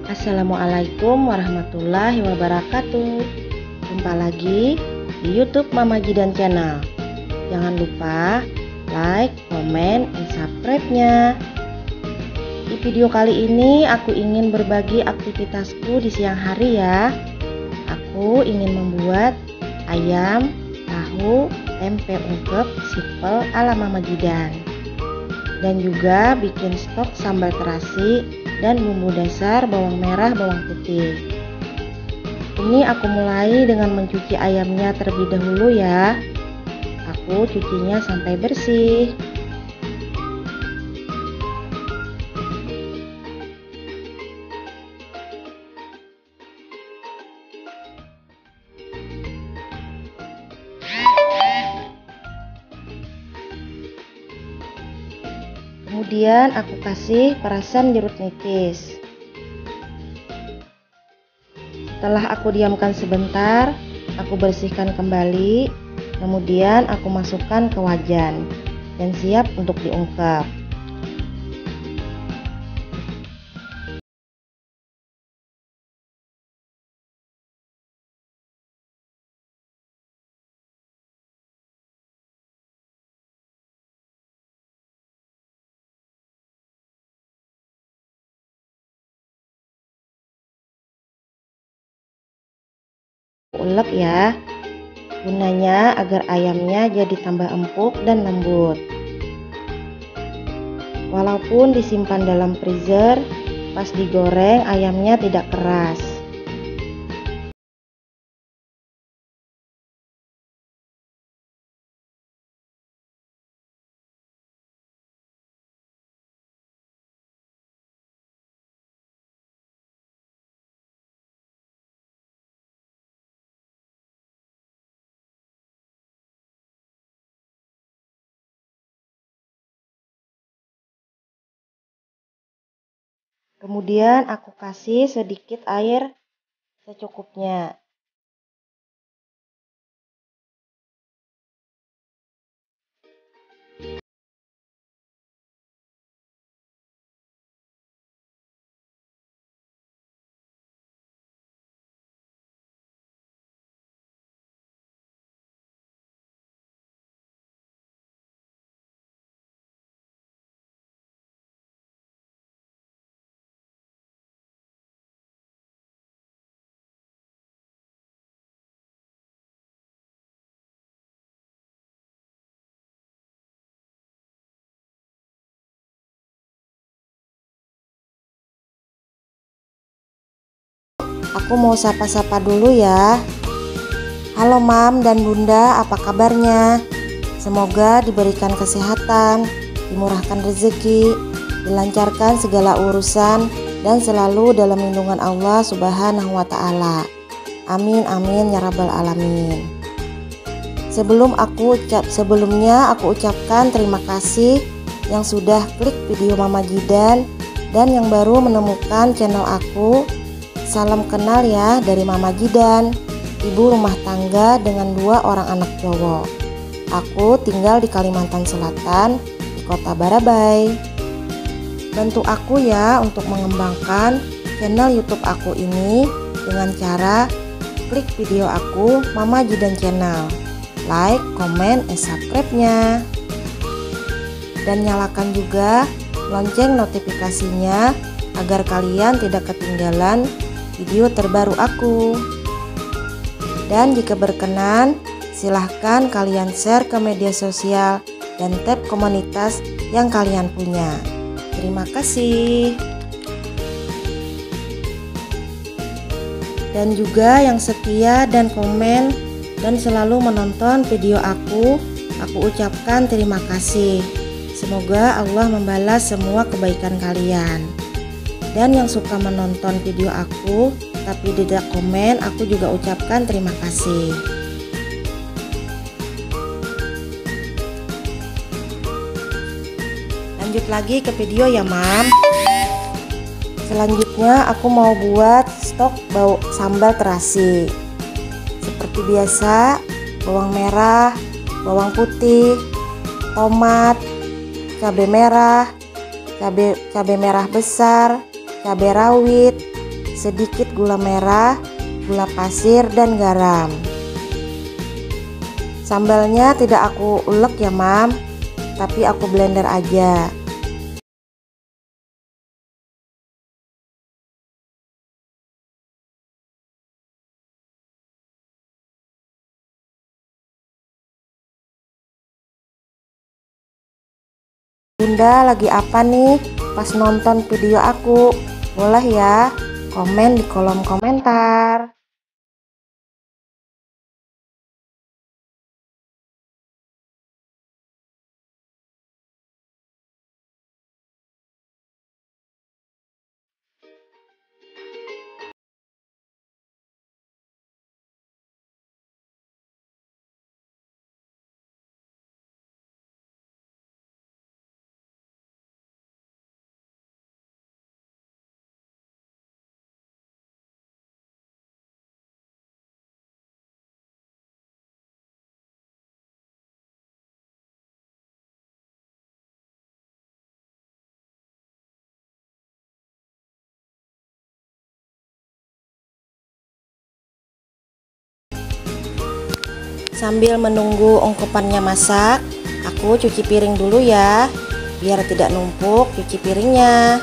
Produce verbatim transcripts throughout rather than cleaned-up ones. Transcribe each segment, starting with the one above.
Assalamualaikum warahmatullahi wabarakatuh. Jumpa lagi di YouTube Mama Jidan Channel. Jangan lupa like, komen, dan subscribe-nya. Di video kali ini aku ingin berbagi aktivitasku di siang hari ya. Aku ingin membuat ayam, tahu, tempe ungkep simple ala Mama Jidan. Dan juga bikin stok sambal terasi dan bumbu dasar bawang merah, bawang putih. Ini aku mulai dengan mencuci ayamnya terlebih dahulu ya. Aku cucinya sampai bersih. Kemudian aku kasih perasan jeruk nipis. Setelah aku diamkan sebentar, aku bersihkan kembali. Kemudian aku masukkan ke wajan dan siap untuk diungkep. Ulek ya, gunanya agar ayamnya jadi tambah empuk dan lembut. Walaupun disimpan dalam freezer, pas digoreng ayamnya tidak keras. Kemudian aku kasih sedikit air secukupnya. Aku mau sapa-sapa dulu ya. Halo Mam dan Bunda, apa kabarnya? Semoga diberikan kesehatan, dimurahkan rezeki, dilancarkan segala urusan, dan selalu dalam lindungan Allah Subhanahu wa Ta'ala. Amin amin ya rabbal alamin. Sebelum aku ucap sebelumnya aku ucapkan terima kasih yang sudah klik video Mama Jidan dan yang baru menemukan channel aku. Salam kenal ya dari Mama Jidan, ibu rumah tangga dengan dua orang anak cowok. Aku tinggal di Kalimantan Selatan, di kota Barabai. Bantu aku ya untuk mengembangkan channel YouTube aku ini dengan cara klik video aku Mama Jidan Channel, like, komen, dan subscribe-nya. Dan nyalakan juga lonceng notifikasinya agar kalian tidak ketinggalan video terbaru aku. Dan jika berkenan, silahkan kalian share ke media sosial dan tab komunitas yang kalian punya. Terima kasih. Dan juga yang setia dan komen dan selalu menonton video aku, aku ucapkan terima kasih. Semoga Allah membalas semua kebaikan kalian. Dan yang suka menonton video aku tapi tidak komen, aku juga ucapkan terima kasih. Lanjut lagi ke video ya Mam. Selanjutnya aku mau buat stok bau sambal terasi. Seperti biasa, bawang merah, bawang putih, tomat, cabai merah, cabai cabai merah besar, cabai rawit, sedikit gula merah, gula pasir, dan garam. Sambalnya tidak aku ulek ya mam, tapi aku blender aja. Bunda lagi apa nih pas nonton video aku? Boleh ya komen di kolom komentar. Sambil menunggu ungkupannya masak, aku cuci piring dulu ya, biar tidak numpuk cuci piringnya.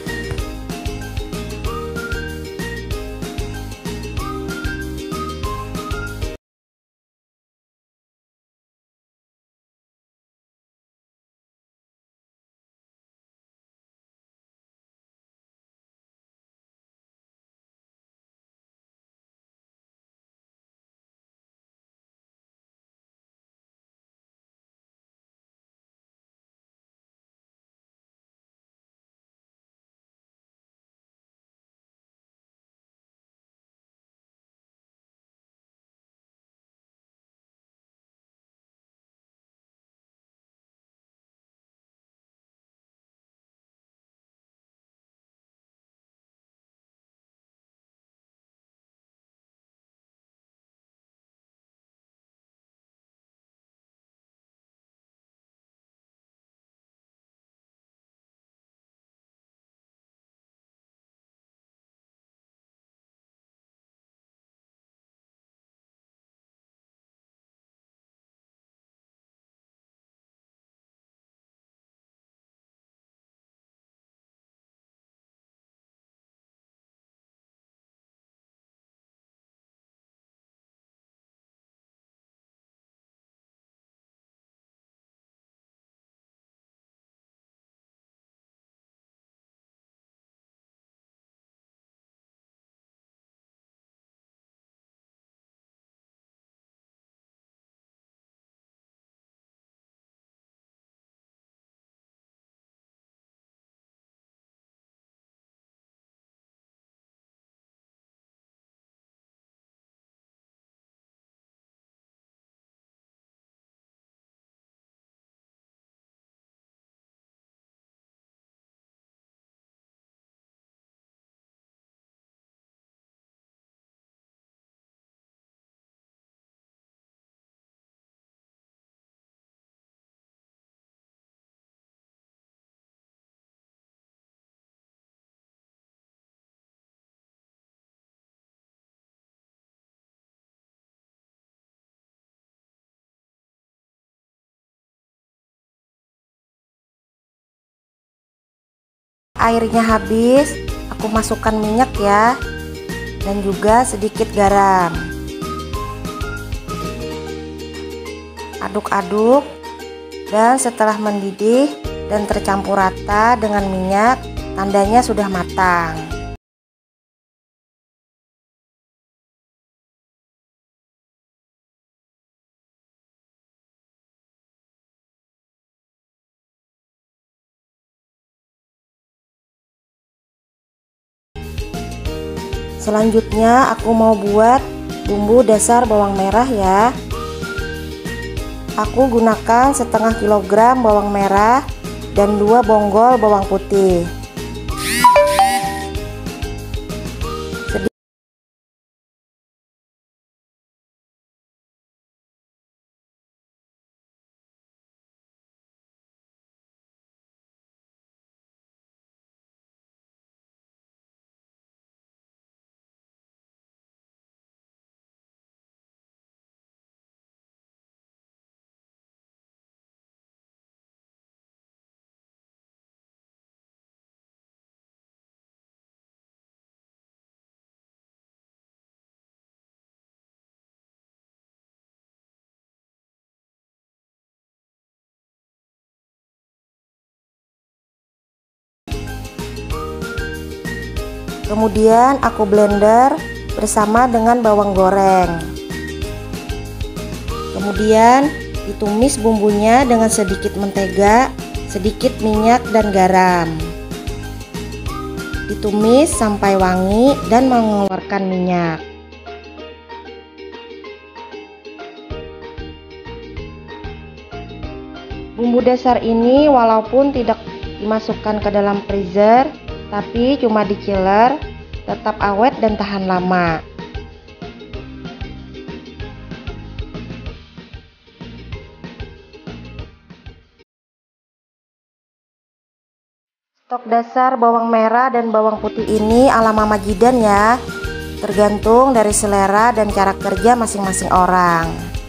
Airnya habis, aku masukkan minyak ya, dan juga sedikit garam. Aduk-aduk, dan setelah mendidih dan tercampur rata dengan minyak, tandanya sudah matang. Selanjutnya aku mau buat bumbu dasar bawang merah ya. Aku gunakan setengah kilogram bawang merah dan dua bonggol bawang putih. Kemudian aku blender bersama dengan bawang goreng. Kemudian ditumis bumbunya dengan sedikit mentega, sedikit minyak dan garam. Ditumis sampai wangi dan mengeluarkan minyak. Bumbu dasar ini walaupun tidak dimasukkan ke dalam freezer, tapi cuma di chiller, tetap awet dan tahan lama. Stok dasar bawang merah dan bawang putih ini ala Mama Jidan ya, tergantung dari selera dan cara kerja masing-masing orang.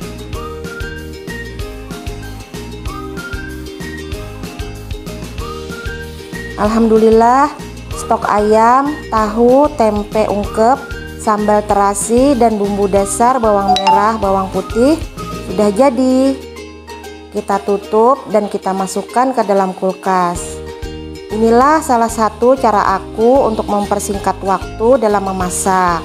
Alhamdulillah, stok ayam, tahu, tempe ungkep, sambal terasi, dan bumbu dasar bawang merah, bawang putih sudah jadi. Kita tutup dan kita masukkan ke dalam kulkas. Inilah salah satu cara aku untuk mempersingkat waktu dalam memasak.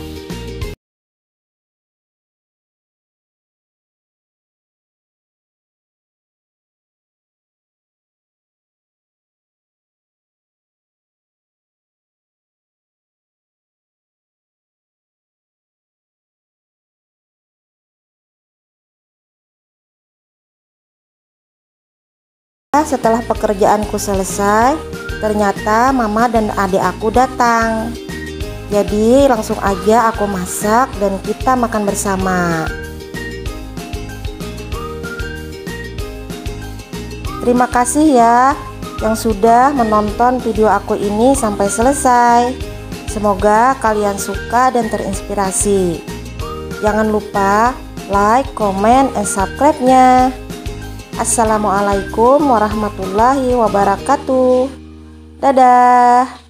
Setelah pekerjaanku selesai, ternyata mama dan adik aku datang. Jadi langsung aja aku masak dan kita makan bersama. Terima kasih ya yang sudah menonton video aku ini sampai selesai. Semoga kalian suka dan terinspirasi. Jangan lupa like, comment, and subscribe-nya. Assalamualaikum warahmatullahi wabarakatuh. Dadah.